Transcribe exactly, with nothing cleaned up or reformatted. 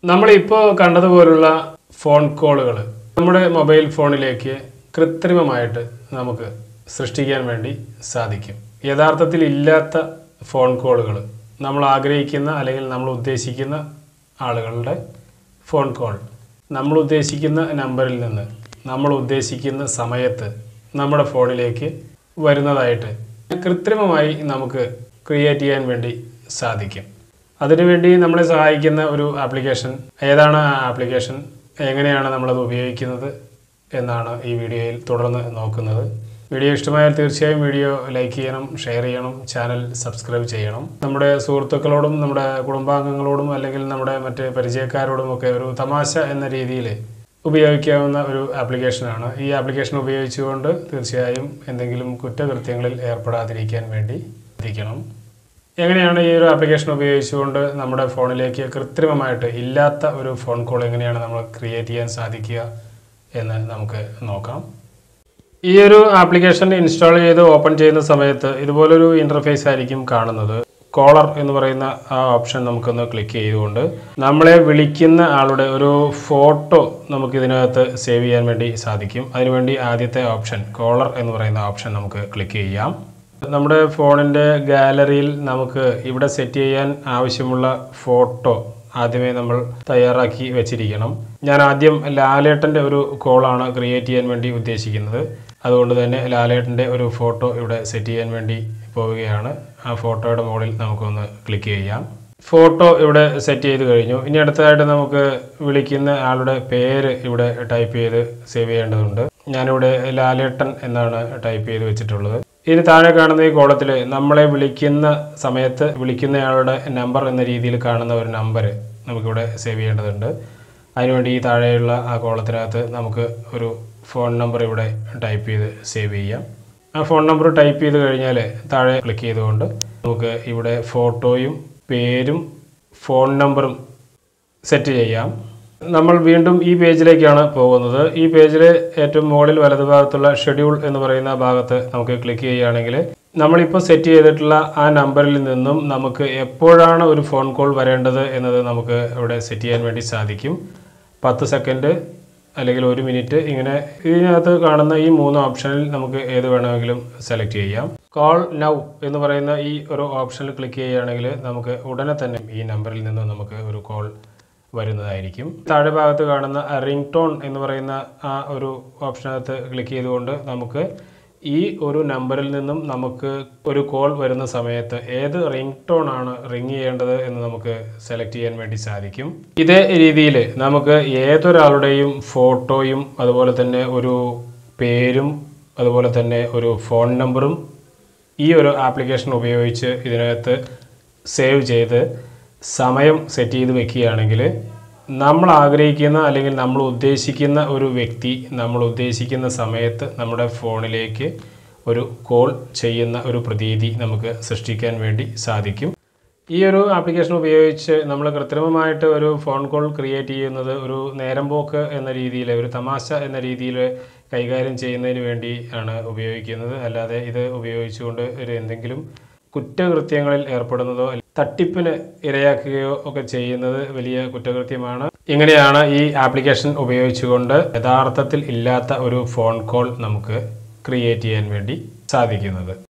നമ്മളിപ്പോൾ കണ്ടതുപോലുള്ള ഫോൺ കോളുകൾ നമ്മുടെ മൊബൈൽ ഫോണിലേക്ക് കൃത്രിമമായിട്ട് നമുക്ക് സൃഷ്ടിക്കാൻ വേണ്ടി സാധിക്കും. യഥാർത്ഥത്തിൽ ഇല്ലാത്ത ഫോൺ കോളുകൾ നമ്മൾ ആഗ്രഹിക്കുന്ന അല്ലെങ്കിൽ നമ്മൾ ഉദ്ദേശിക്കുന്ന ആളുകളുടെ ഫോൺ കോൾ നമ്മൾ ഉദ്ദേശിക്കുന്ന നമ്പറിൽ നിന്ന് നമ്മൾ ഉദ്ദേശിക്കുന്ന സമയത്ത് നമ്മുടെ ഫോണിലേക്ക് വരുന്നതായിട്ട് കൃത്രിമമായി നമുക്ക് ക്രിയേറ്റ് ചെയ്യാൻ വേണ്ടി സാധിക്കും. അതിനുവേണ്ടി നമ്മളെ സഹായിക്കുന്ന ഒരു ആപ്ലിക്കേഷൻ ഏതാണ്? ആ ആപ്ലിക്കേഷൻ എങ്ങനെയാണ് നമ്മളത് ഉപയോഗിക്കുന്നത് എന്നാണ് ഈ വീഡിയോയിൽ തുടർന്ന് നോക്കുന്നത്. വീഡിയോ ഇഷ്ടമായാൽ തീർച്ചയായും വീഡിയോ ലൈക്ക് ചെയ്യണം, ഷെയർ ചെയ്യണം, ചാനൽ സബ്സ്ക്രൈബ് ചെയ്യണം. നമ്മുടെ സുഹൃത്തുക്കളോടും നമ്മുടെ കുടുംബാംഗങ്ങളോടും അല്ലെങ്കിൽ നമ്മുടെ മറ്റ് പരിചയക്കാരോടും ഒക്കെ ഒരു തമാശ എന്ന രീതിയിൽ ഉപയോഗിക്കാവുന്ന ഒരു ആപ്ലിക്കേഷനാണ്. ഈ ആപ്ലിക്കേഷൻ ഉപയോഗിച്ചുകൊണ്ട് തീർച്ചയായും എന്തെങ്കിലും കുറ്റകൃത്യങ്ങളിൽ ഏർപ്പെടാതിരിക്കാൻ വേണ്ടി ശ്രദ്ധിക്കണം. എങ്ങനെയാണ് ഈ ഒരു ആപ്ലിക്കേഷൻ ഉപയോഗിച്ചുകൊണ്ട് നമ്മുടെ ഫോണിലേക്ക് കൃത്രിമമായിട്ട് ഇല്ലാത്ത ഒരു ഫോൺ കോൾ എങ്ങനെയാണ് നമ്മൾ ക്രിയേറ്റ് ചെയ്യാൻ സാധിക്കുക എന്ന് നമുക്ക് നോക്കാം. ഈ ഒരു ആപ്ലിക്കേഷൻ ഇൻസ്റ്റാൾ ചെയ്ത് ഓപ്പൺ ചെയ്യുന്ന സമയത്ത് ഇതുപോലൊരു ഇൻ്റർഫേസ് ആയിരിക്കും കാണുന്നത്. കോളർ എന്ന് പറയുന്ന ആ ഓപ്ഷൻ നമുക്കൊന്ന് ക്ലിക്ക് ചെയ്തുകൊണ്ട് നമ്മളെ വിളിക്കുന്ന ആളുടെ ഒരു ഫോട്ടോ നമുക്കിതിനകത്ത് സേവ് ചെയ്യാൻ വേണ്ടി സാധിക്കും. അതിനുവേണ്ടി ആദ്യത്തെ ഓപ്ഷൻ കോളർ എന്ന് പറയുന്ന ഓപ്ഷൻ നമുക്ക് ക്ലിക്ക് ചെയ്യാം. നമ്മുടെ ഫോണിൻ്റെ ഗാലറിയിൽ നമുക്ക് ഇവിടെ സെറ്റ് ചെയ്യാൻ ആവശ്യമുള്ള ഫോട്ടോ ആദ്യമേ നമ്മൾ തയ്യാറാക്കി വെച്ചിരിക്കണം. ഞാൻ ആദ്യം ലാലേട്ടൻ്റെ ഒരു കോളാണ് ക്രിയേറ്റ് ചെയ്യാൻ വേണ്ടി ഉദ്ദേശിക്കുന്നത്. അതുകൊണ്ട് തന്നെ ലാലേട്ടൻ്റെ ഒരു ഫോട്ടോ ഇവിടെ സെറ്റ് ചെയ്യാൻ വേണ്ടി പോവുകയാണ്. ആ ഫോട്ടോയുടെ മുകളിൽ നമുക്കൊന്ന് ക്ലിക്ക് ചെയ്യാം. ഫോട്ടോ ഇവിടെ സെറ്റ് ചെയ്ത് കഴിഞ്ഞു. ഇനി അടുത്തതായിട്ട് നമുക്ക് വിളിക്കുന്ന ആളുടെ പേര് ഇവിടെ ടൈപ്പ് ചെയ്ത് സേവ് ചെയ്യേണ്ടതുണ്ട്. ഞാനിവിടെ ലാലേട്ടൻ എന്നാണ് ടൈപ്പ് ചെയ്ത് വെച്ചിട്ടുള്ളത്. ഇനി താഴെ കാണുന്ന ഈ കോളത്തിൽ നമ്മളെ വിളിക്കുന്ന സമയത്ത് വിളിക്കുന്നയാളുടെ നമ്പർ എന്ന രീതിയിൽ കാണുന്ന ഒരു നമ്പർ നമുക്കിവിടെ സേവ് ചെയ്യേണ്ടതുണ്ട്. അതിനുവേണ്ടി ഈ താഴെയുള്ള ആ കോളത്തിനകത്ത് നമുക്ക് ഒരു ഫോൺ നമ്പർ ഇവിടെ ടൈപ്പ് ചെയ്ത് സേവ് ചെയ്യാം. ആ ഫോൺ നമ്പർ ടൈപ്പ് ചെയ്ത് കഴിഞ്ഞാൽ താഴെ ക്ലിക്ക് ചെയ്തുകൊണ്ട് നമുക്ക് ഇവിടെ ഫോട്ടോയും പേരും ഫോൺ നമ്പറും സെറ്റ് ചെയ്യാം. നമ്മൾ വീണ്ടും ഈ പേജിലേക്കാണ് പോകുന്നത്. ഈ പേജിൽ ഏറ്റവും മുകളിൽ വലതുഭാഗത്തുള്ള ഷെഡ്യൂൾ എന്ന് പറയുന്ന ഭാഗത്ത് നമുക്ക് ക്ലിക്ക് ചെയ്യുകയാണെങ്കിൽ നമ്മളിപ്പോൾ സെറ്റ് ചെയ്തിട്ടുള്ള ആ നമ്പറിൽ നിന്നും നമുക്ക് എപ്പോഴാണ് ഒരു ഫോൺ കോൾ വരേണ്ടത് എന്നത് നമുക്ക് ഇവിടെ സെറ്റ് ചെയ്യാൻ വേണ്ടി സാധിക്കും. പത്ത് സെക്കൻഡ് അല്ലെങ്കിൽ ഒരു മിനിറ്റ്, ഇങ്ങനെ ഇതിനകത്ത് കാണുന്ന ഈ മൂന്ന് ഓപ്ഷനിൽ നമുക്ക് ഏത് വേണമെങ്കിലും സെലക്ട് ചെയ്യാം. കോൾ നൗ എന്ന് പറയുന്ന ഈ ഒരു ഓപ്ഷനിൽ ക്ലിക്ക് ചെയ്യുകയാണെങ്കിൽ നമുക്ക് ഉടനെ തന്നെ ഈ നമ്പറിൽ നിന്ന് നമുക്ക് ഒരു കോൾ വരുന്നതായിരിക്കും. താഴെ ഭാഗത്ത് കാണുന്ന റിംഗ് ടോൺ എന്ന് പറയുന്ന ആ ഒരു ഓപ്ഷനകത്ത് ക്ലിക്ക് ചെയ്തുകൊണ്ട് നമുക്ക് ഈ ഒരു നമ്പറിൽ നിന്നും നമുക്ക് ഒരു കോൾ വരുന്ന സമയത്ത് ഏത് റിംഗ് ടോൺ ആണ് റിങ് ചെയ്യേണ്ടത് എന്ന് നമുക്ക് സെലക്ട് ചെയ്യാൻ വേണ്ടി സാധിക്കും. ഇതേ രീതിയിൽ നമുക്ക് ഏതൊരാളുടെയും ഫോട്ടോയും അതുപോലെ തന്നെ ഒരു പേരും അതുപോലെ തന്നെ ഒരു ഫോൺ നമ്പറും ഈ ഒരു ആപ്ലിക്കേഷൻ ഉപയോഗിച്ച് ഇതിനകത്ത് സേവ് ചെയ്ത് സമയം സെറ്റ് ചെയ്ത് വെക്കുകയാണെങ്കിൽ നമ്മൾ ആഗ്രഹിക്കുന്ന അല്ലെങ്കിൽ നമ്മൾ ഉദ്ദേശിക്കുന്ന ഒരു വ്യക്തി നമ്മൾ ഉദ്ദേശിക്കുന്ന സമയത്ത് നമ്മുടെ ഫോണിലേക്ക് ഒരു കോൾ ചെയ്യുന്ന ഒരു പ്രതീതി നമുക്ക് സൃഷ്ടിക്കാൻ വേണ്ടി സാധിക്കും. ഈ ഒരു ആപ്ലിക്കേഷൻ ഉപയോഗിച്ച് നമ്മൾ കൃത്രിമമായിട്ട് ഒരു ഫോൺ കോൾ ക്രിയേറ്റ് ചെയ്യുന്നത് ഒരു നേരം പോക്ക് എന്ന രീതിയിൽ, ഒരു തമാശ എന്ന രീതിയിൽ കൈകാര്യം ചെയ്യുന്നതിന് വേണ്ടി ആണ് ഉപയോഗിക്കുന്നത്. അല്ലാതെ ഇത് ഉപയോഗിച്ചുകൊണ്ട് ഒരു എന്തെങ്കിലും കുറ്റകൃത്യങ്ങളിൽ ഏർപ്പെടുന്നതോ തട്ടിപ്പിന് ഇരയാക്കുകയോ ഒക്കെ ചെയ്യുന്നത് വലിയ കുറ്റകൃത്യമാണ്. ഇങ്ങനെയാണ് ഈ ആപ്ലിക്കേഷൻ ഉപയോഗിച്ചുകൊണ്ട് യഥാർത്ഥത്തിൽ ഇല്ലാത്ത ഒരു ഫോൺ കോൾ നമുക്ക് ക്രിയേറ്റ് ചെയ്യാൻ വേണ്ടി സാധിക്കുന്നത്.